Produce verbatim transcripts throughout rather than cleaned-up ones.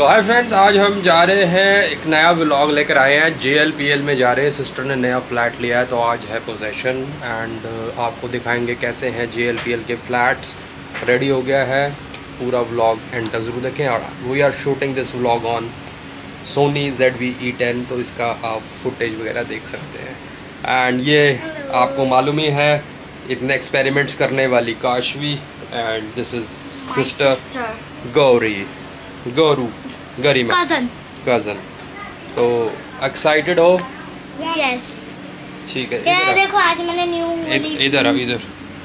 Hi friends, आज हम जा रहे हैं, एक नया व्लॉग लेकर आए हैं। जे एल पी एल में जा रहे हैं। सिस्टर ने नया फ्लैट लिया है तो आज है पोजेशन एंड आपको दिखाएंगे कैसे हैं जे एल पी एल के फ्लैट्स। रेडी हो गया है, पूरा व्लॉग एंड तक ज़रूर देखें। और we are shooting this vlog on Sony Z V E ten, तो इसका आप फुटेज वगैरह देख सकते हैं। एंड ये आपको मालूम ही है इतने एक्सपेरिमेंट्स करने वाली Kashvi, and this is sister Gauri Gauru Garima cousin cousin. तो एक्साइटेड हो? यस। ठीक है। ये देखो आज मैंने न्यू इधर अब इधर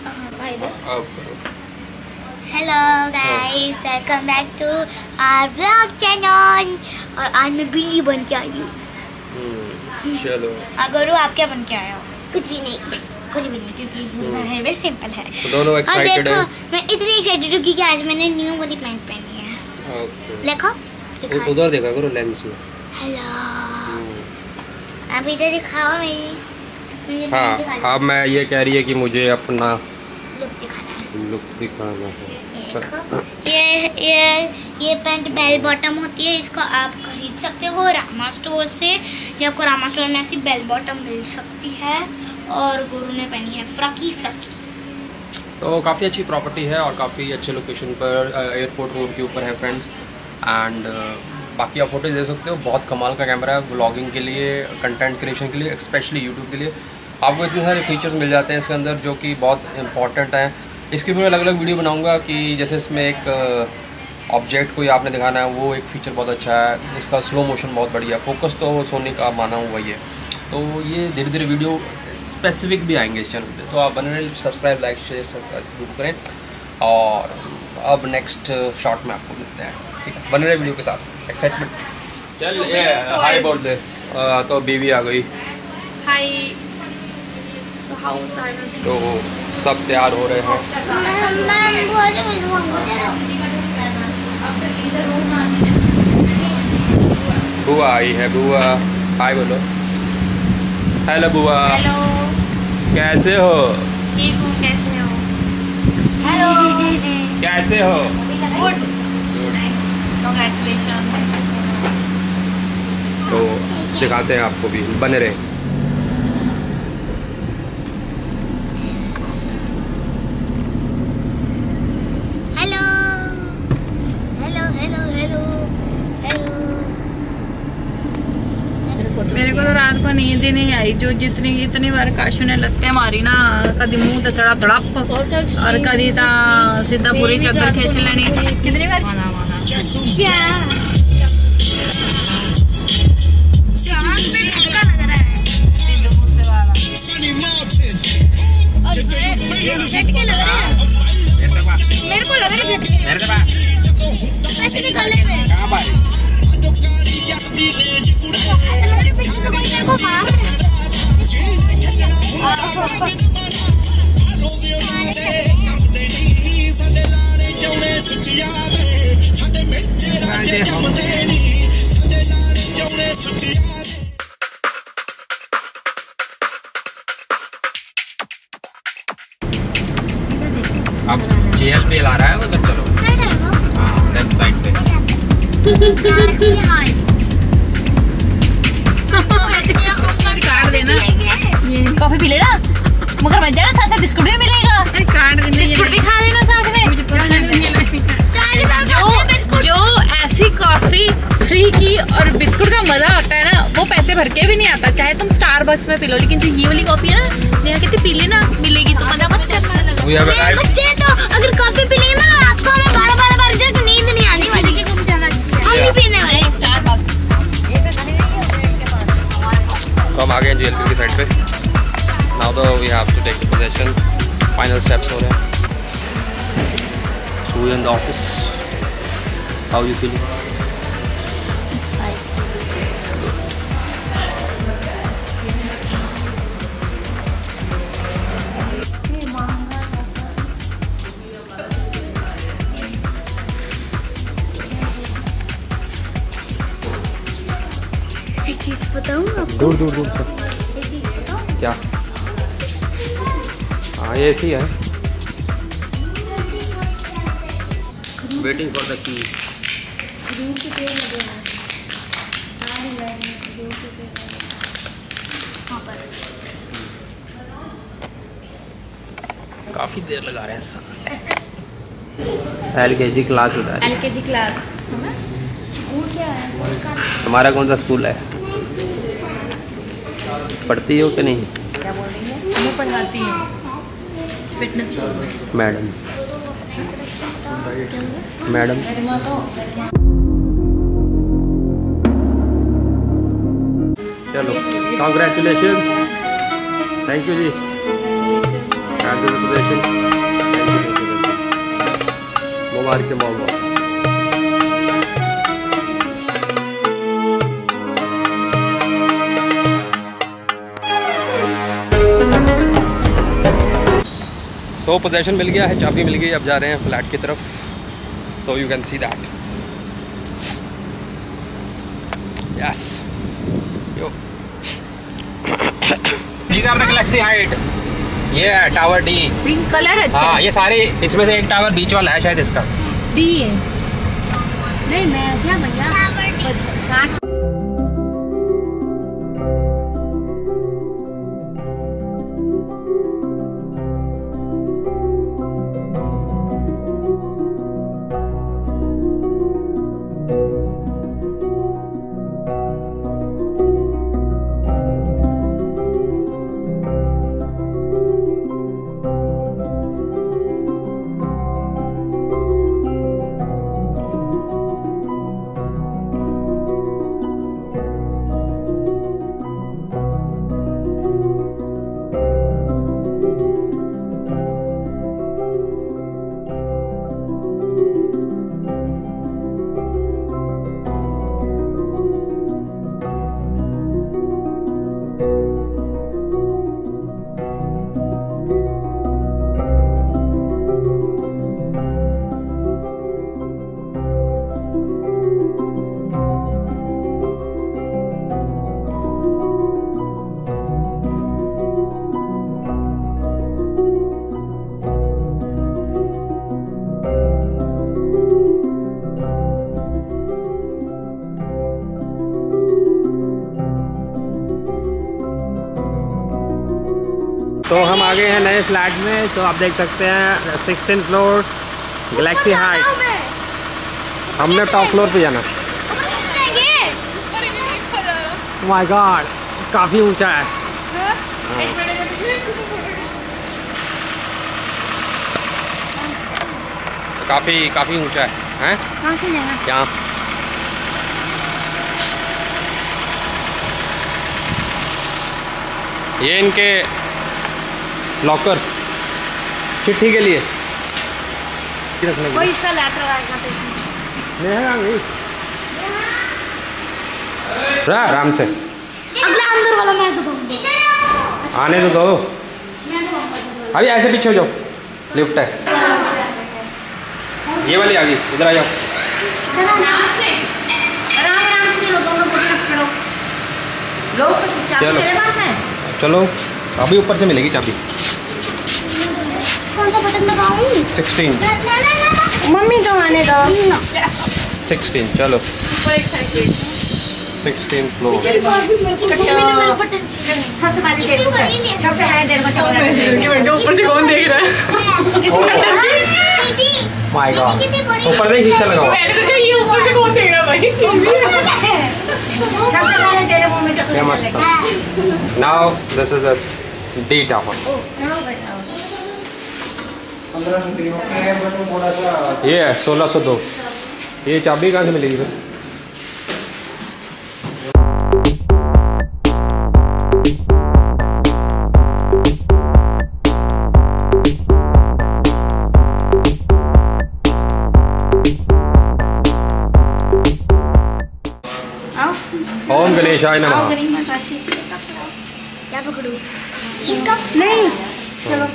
hello guys, welcome back to our blog channel. और आज मैं बिल्ली बन के आई हूँ। चलो। अगर वो आप क्या बन के आए हो? कुछ भी नहीं, कुछ भी नहीं, क्योंकि मेरा हेयर वेरी सिंपल है। तो दोनों एक्साइटेड हैं। मैं इतनी एक्साइटेड हूँ क्योंकि आज मैंने न्यू वाली पैंट पहनी है। ओके। देखो, उधर देखा करो लेंस में। हेलो, अब इधर दिखाओ मेरी। हाँ, अब मैं ये कह रही है कि मुझे अपना लुक दिखाना है। लुक दिखाना है। ये ये ये पैंट बेल बॉटम होती है। इसको आप खरीद सकते हो रामा स्टोर से। ये आपको रामा स्टोर में ऐसी बेल बॉटम मिल सकती है। और गुरु ने पहनी है फ्रकी फ्रकी। तो काफ़ी अच्छी प्रॉपर्टी है और काफ़ी अच्छे लोकेशन पर, एयरपोर्ट रोड के ऊपर है फ्रेंड्स। एंड uh, बाकी आप फोटोज दे सकते हो। बहुत कमाल का कैमरा है व्लॉगिंग के लिए, कंटेंट क्रिएशन के लिए, स्पेशली यूट्यूब के लिए। आपको इतने सारे फीचर्स मिल जाते हैं इसके अंदर जो कि बहुत इंपॉर्टेंट हैं। इसके भी मैं अलग अलग वीडियो बनाऊंगा कि जैसे इसमें एक ऑब्जेक्ट uh, कोई आपने दिखाना है, वो एक फ़ीचर बहुत अच्छा है। इसका स्लो मोशन बहुत बढ़िया, फोकस तो सोनी का माना हुआ ही है। तो ये धीरे धीरे वीडियो स्पेसिफिक भी आएंगे इस चैनल पे, तो आप बने सब्सक्राइब लाइक शेयर जरूर करें। और अब नेक्स्ट शॉट में आपको मिलते हैं, ठीक है? बने रहे वीडियो के साथ। एक्साइटमेंट चल ये हाय बोल दे। तो बीवी आ गई। Hi. So how's are you? तो सब तैयार हो रहे हैं। बुआ आई है। बुआ हाय बोलो। हेलो बुआ। हेलो। कैसे हो? ठीक हूँ, कैसे हो? हेलो, कैसे हो? गुड। कांग्रेचुलेशन। तो दिखाते हैं आपको भी, बने रहे। Hello hello hello hello hello. मेरे को तो रात को नींद ही नहीं आई। जो जितनी जितनी बार काशू ने लगते मारी ना, कभी मुंह तो तड़प तड़प और कभी ता सीधा पूरी चक्कर खींच लेनी। कितनी बार? क्या मेरे को लग रहा है अब जे एल पी एल आ रहा है, उधर चलो। हाँ, लेफ्ट साइड पे। काट देना। कॉफी पी लेना, मगर मजा ना, साथ में बिस्कुट भी मिलेगा। काट देना, बिस्कुट भी खा लेना साथ में। जो जो ऐसी कॉफी फ्री की और बिस्कुट का मजा आता है ना, वो पैसे भर के भी नहीं आता। चाहे तुम स्टारबक्स में पी लो, लेकिन जो ये वाली कॉफी है ना, नेहा कहती पी लेना, मिलेगी तो मजा मत करना। बच्चे तो अगर कॉफी पी लेंगे ना, रात को हमें बारह बारह बार तक नींद नहीं आने वाली। हम नहीं पीने वाले स्टारबक्स। तो हम आ गए जे एल पी की साइड पे। नाउ तो we have to take the position. Final steps हो रहे हैं। So in the office, how you feeling? एक चीज बताऊं आपको? दूर दूर दूर से क्या? हाँ, ये ऐसी है। Waiting for the keys. खजूर के पेड़ लगे हैं, सारे लगे हैं खजूर के पेड़ लगे हैं वहाँ पर। काफ़ी देर लगा रहे हैं सर। एल के जी क्लास बता रही। एल के जी क्लास स्कूल क्या है? तुम्हारा कौन सा स्कूल है? पढ़ती हो कि नहीं? क्या बोल रही है? मैं पढ़ाती हूँ फिटनेस मैडम। मैडम चलो कॉन्ग्रेचुलेशंस। Thank you ji. मुबारक के बहुत बहुत। सो पोजेशन मिल गया है, चाबी मिल गई, अब जा रहे हैं फ्लैट की तरफ। So you can see that. Yes yo these are the Galaxy Height. ये है टावर डी। पिंक कलर अच्छा। हाँ ये सारे, इसमें से एक टावर बीच वाला है शायद इसका। डी है। नहीं मैं क्या भैया साठ तो हम आ गए हैं नए फ्लैट में। सो आप देख सकते हैं सिक्सटीन फ्लोर गैलेक्सी हाइट। हमने टॉप फ्लोर पे जाना। माय गॉड काफ़ी ऊंचा है। काफ़ी काफ़ी ऊंचा है। हैं? कहाँ से जाना? यहाँ ये इनके लॉकर चिट्ठी के लिए रखने के लिए। इसका लेटर आएगा तो आराम से। अगला अंदर वाला मैं दबाऊंगा। आने तो दो। मैं दबाऊंगा। अभी ऐसे पीछे हो जाओ, लिफ्ट है। ये वाली आ गई, इधर आ जाओ। आराम से आराम से लो, दोनों बटन पकड़ो। लो चाबी तेरे पास है? चलो अभी ऊपर से मिलेगी चाबी। कौन सा बटन दबाऊं? सिक्सटीन। मम्मी तो आने दो। सिक्सटीन चलो। Sixteen floor. सबसे पहले तेरे को सबसे पहले तेरे को ऊपर से कौन देख रहा है? माय गॉड ऊपर से शीशा लगा हुआ। मैंने सोचा ये ऊपर से कौन देख रहा है भाई? सबसे पहले तेरे मुंह में ये मस्त है। Now this is the D tower. ये है सोलह सौ दो। ये चाबी कहाँ से मिलेगी फिर? ओम गणेशाय नमः। क्या पकड़ूं? इसका नहीं। चलो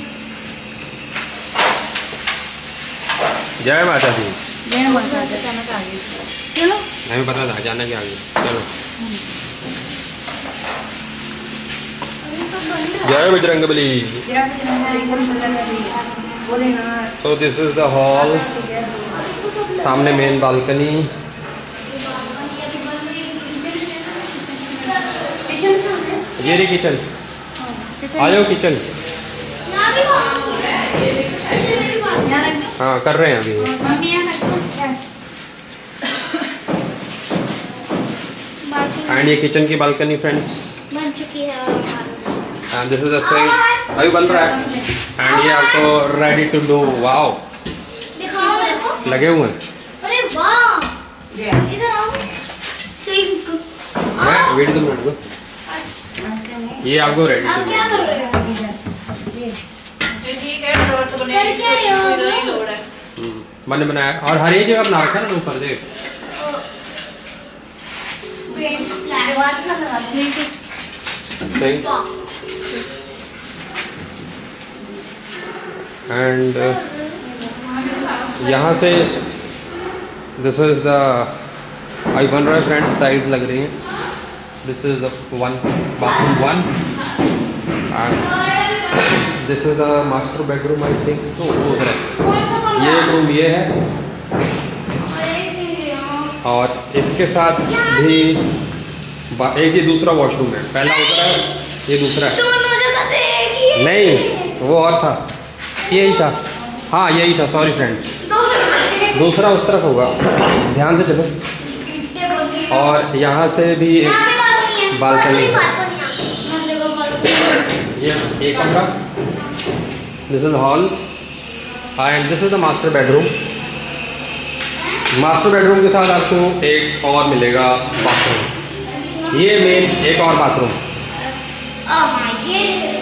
जय माता दी। जय माता दी। चलो हमें पता था जाना के आगे। चलो जय Bajrangbali. So this is the hall. सामने मेन बालकनी ये रही किचन, आ जाओ किचन। हाँ कर रहे हैं अभी। एंड ये किचन की बालकनी फ्रेंड्स बन चुकी है। And this is a sink, अभी बन रहा है। एंड ये आपको रेडी टू डू। वाओ, दिखाओ मेरे को। लगे हुए हैं। अरे वाह, इधर आओ। सिंक मैं वेट दो मिनट को, ये आपको रेडी आप टू क्या डू। कर रहे हो? ठीक है, ड्रॉर तो बने कर क्या रहे हो? इधर ही लोड है। मैंने बनाया और हर एक जगह बना रखा है ना ऊपर देख। सही। एंड यहाँ से दिस इज द आई बन रहा है फ्रेंड्स, टाइल्स लग रही हैं। This is the one bathroom one and this is the master bedroom I think. तो वो उधर है, ये एक रूम ये है और इसके साथ भी एक ये दूसरा वॉशरूम है। पहला उधर है, ये दूसरा है। दोनों जगह से एक ही है। नहीं वो और था, यही था। हाँ यही था, सॉरी फ्रेंड्स, दो जगह से। दूसरा उस तरफ होगा, ध्यान से चलो। और यहाँ से भी यहाँ पे बालकनी है। बालकनी है। बालकनी है। देखो बालकनी। ये एक कमरा, this is hall and this is the master bedroom. Master bedroom के साथ आपको एक और मिलेगा बाथरूम, ये मेन एक और bathroom. Oh my God.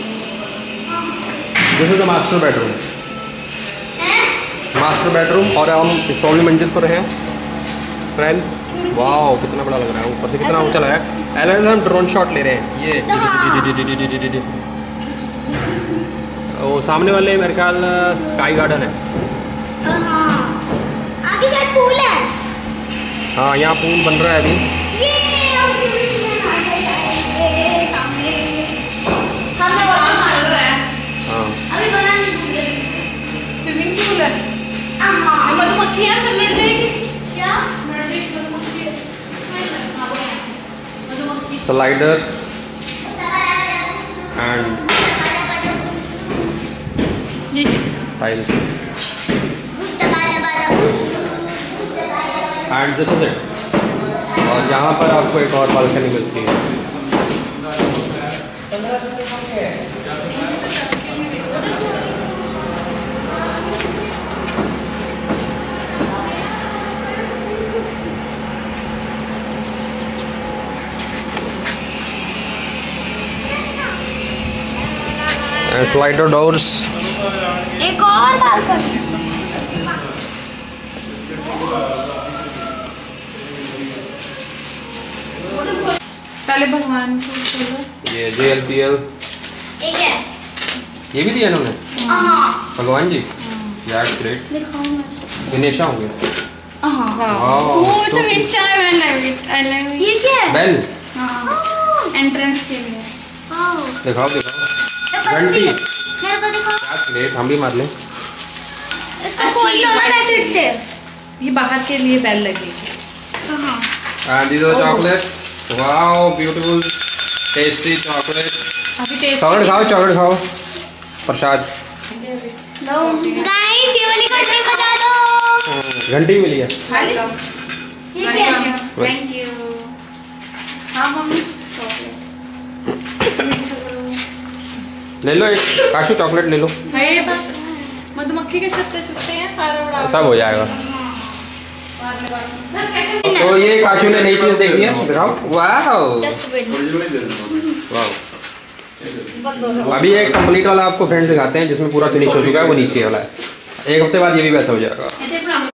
This is the master bedroom, हैं? Master bedroom. और हम इस सोलहवीं मंजिल पर हैं फ्रेंड्स। वाओ कितना बड़ा लग रहा है, ऊपर से कितना ऊंचा लगा है। एलन हम ड्रोन शॉट ले रहे हैं। ये वो सामने वाले मेरे ख्याल स्काई गार्डन है। हाँ। आगे शायद पूल है। हाँ यहाँ पूल बन रहा है अभी। ये हम स्विमिंग में आ गए। ये सामने सामने वाला चल रहा है। हाँ अभी बना नहीं पूल। स्विमिंग पूल है। हाँ। मधुमक्खियाँ सब लड़ जाएगी। क्या? लड़ जाएगी मधुमक्खी। मधुमक्खी। Slider and tiles and this is it. और यहाँ पर आपको एक और बालकनी मिलती है। Slider doors. एक और बालकनी। पहले भगवान को चलो। ये जे एल पी एल एक है। ये भी दिया इन्होंने, हाँ। भगवान जी। यार ग्रेट। दिखाओ मैं। गणेशा होंगे। हाँ हाँ। वाह, वो तो- तो रिच है, मैं love it, I love it. ये क्या है? बेल हाँ, एंट्रेंस के लिए। हाँ। दिखाओ दिखाओ। घंटी। मेरे को दिखाओ। यार ग्रेट, हम भी मार लें। इसको अच्छी खोल लो ना बात। पैकेट से। ये बाहर के लिए बेल लगेगी। हाँ। And these are chocolates. Wow beautiful tasty chocolate. अभी टेस्ट। चॉकलेट खाओ, चॉकलेट खाओ, प्रसाद। गाइस ये वाली घंटी बजा दो। घंटी मिली है। ये क्या है? Thank you. हाँ मम्मी। ले लो एक काशू चॉकलेट ले लो, ये बस मधुमक्खी के छत्ते छत्ते हैं, सारा उड़ा। सब हो जाएगा। तो ये काशू ने नई चीज देखी है, दिखाओ। वाह वाह। अभी एक कंप्लीट वाला आपको फ्रेंड्स दिखाते हैं जिसमें पूरा फिनिश हो चुका है, वो नीचे वाला है। एक हफ्ते बाद ये भी वैसा हो जाएगा।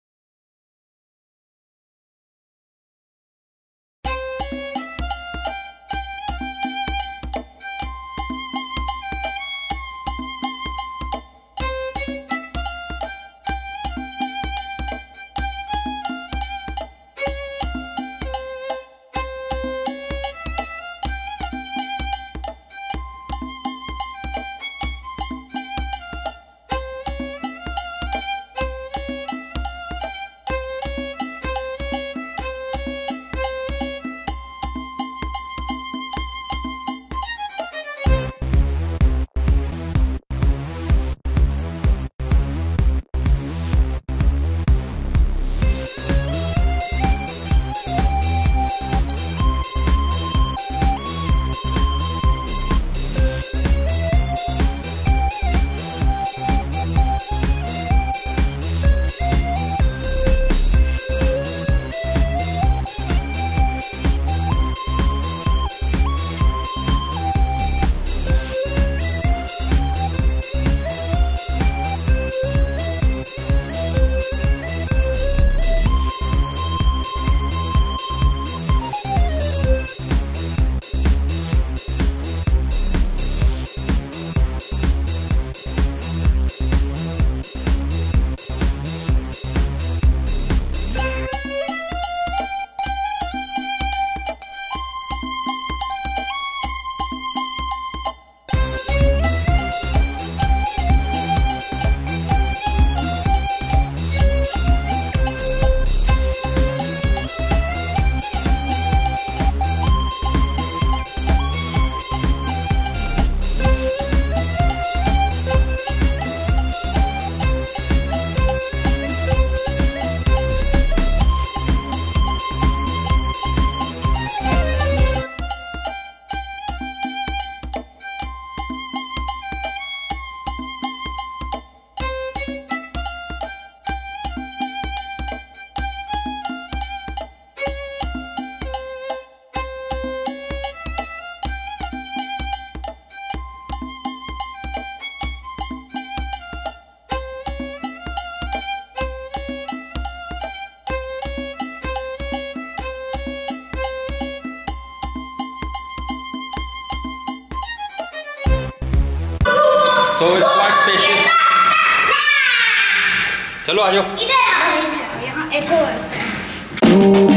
So it's quite spacious. चलो आ जाओ। इधर यहाँ एक और